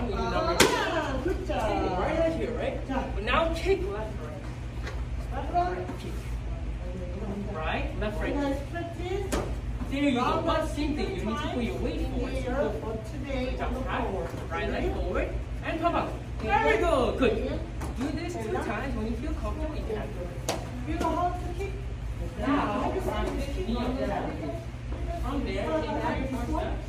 one, we do number 2. Good job. Right here, right? But now kick left, right. Left, right, kick. Right, left, right, kick. There you go. But same thing. You need to put your weight forward. So Today, right leg forward and come up. Very good. Good. Do this 2 times. When you feel comfortable, you can do it. You know how to kick? Now, from this knee up there. From there, take back your front steps.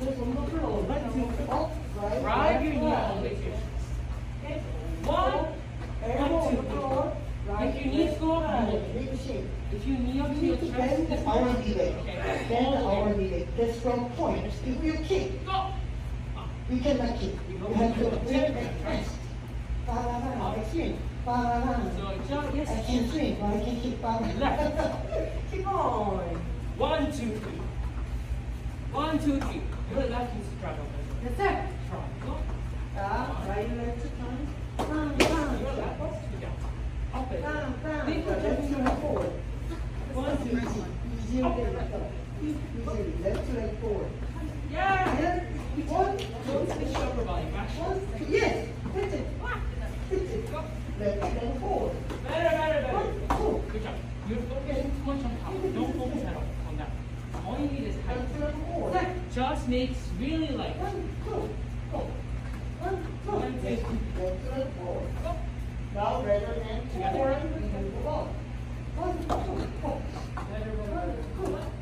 Drive your knee all the way to your chest. 1, 2, 3. If your knees go up, if you knee up to your chest, Bend our knee leg. Bend our knee leg. That's from point. If you kick, go. you cannot kick. You have to bend and twist. I swing. So just, yes. I can swing, but I can kick Left. Keep on. 1, 2, 3. 1, 2, 3. Your left knee straight over. That's it. Try. Go. Right leg to turn. Your left foot to down. Up it. Leave the left leg forward. 1, 2, 3. Easier than that. Easily. Left leg forward. Yeah. One. Don't switch your upper body back. Yes. Hit it. Hit it. Go. Left leg forward. Better. Good job. You're focusing too much on top. Don't focus at all on that. All you need is height. Just makes really light. 1, 2, go. 1, 2. 1, 2, 3. Left leg forward. Go. Now rather than forward, we can go on. 1, 2, go. Better.